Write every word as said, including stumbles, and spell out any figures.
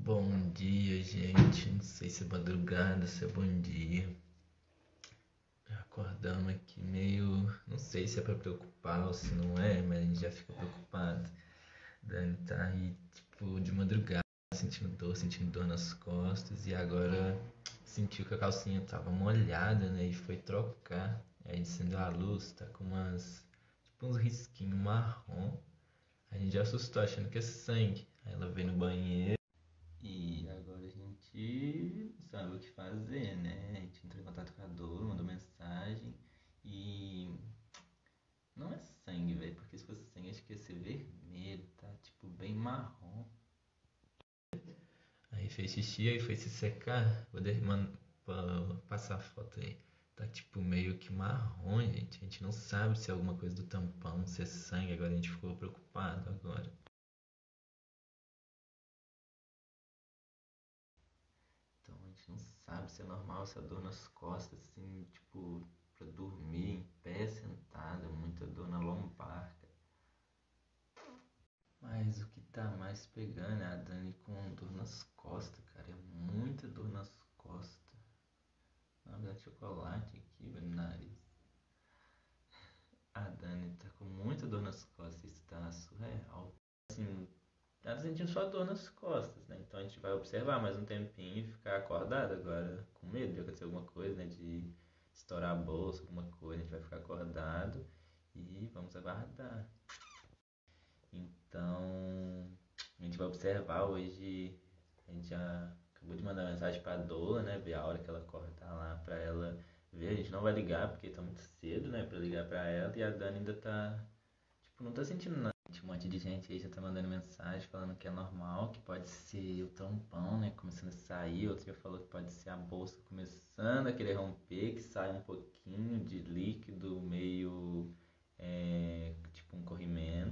Bom dia, gente. Não sei se é madrugada, se é bom dia. Acordamos aqui meio. Não sei se é pra preocupar ou se não é, mas a gente já fica preocupado. Dani tá aí, tipo, de madrugada, sentindo dor, sentindo dor nas costas. E agora sentiu que a calcinha tava molhada, né? E foi trocar. Aí acendeu a luz, tá com umas. Tipo, uns risquinhos marrom. A gente já assustou achando que é sangue. Aí ela veio no banheiro. E agora a gente não sabe o que fazer, né? A gente entrou em contato com a Dor, mandou mensagem e não é sangue, velho, porque se fosse sangue acho que ia ser vermelho, tá? Tipo, bem marrom. Aí fez xixi, aí foi se secar. Vou de- man- pa- passar a foto aí. Tá tipo meio que marrom, gente. A gente não sabe se é alguma coisa do tampão, se é sangue. Agora a gente ficou preocupado agora. Então a gente não sabe se é normal essa dor nas costas, assim, tipo, pra dormir em pé, sentada, muita dor na lombar, cara. Mas o que tá mais pegando é a Dani com dor nas costas, cara. É muita dor nas costas. Na verdade, chocolate aqui, velho, no nariz. A Dani tá com muita dor nas costas, isso tá surreal. Assim, tá sentindo só dor nas costas, né? Então a gente vai observar mais um tempinho e ficar acordado agora, com medo de acontecer alguma coisa, né? De estourar a bolsa, alguma coisa. A gente vai ficar acordado e vamos aguardar. Então, a gente vai observar hoje. A gente já acabou de mandar mensagem pra Dola, né? Ver a hora que ela acordar lá pra ela ver. A gente não vai ligar porque tá muito cedo, né? Pra ligar pra ela. E a Dani ainda tá, tipo, não tá sentindo nada. Um monte de gente aí já tá mandando mensagem falando que é normal, que pode ser o tampão, né? Começando a sair. Outro já falou que pode ser a bolsa começando a querer romper, que sai um pouquinho de líquido meio. É, tipo um corrimento.